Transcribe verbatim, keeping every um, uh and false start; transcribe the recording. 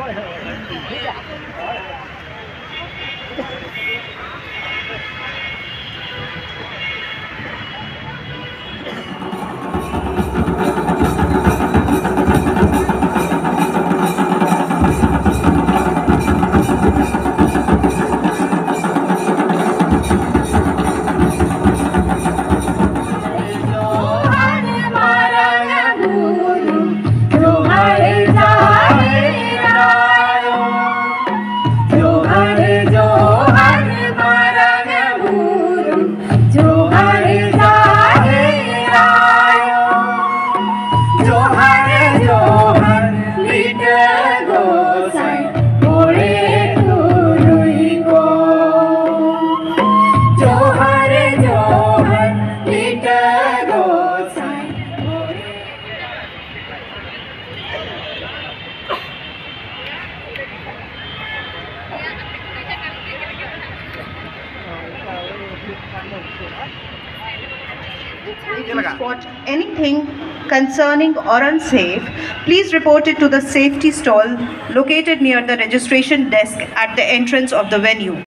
If you spot anything concerning or unsafe, please report it to the safety stall located near the registration desk at the entrance of the venue.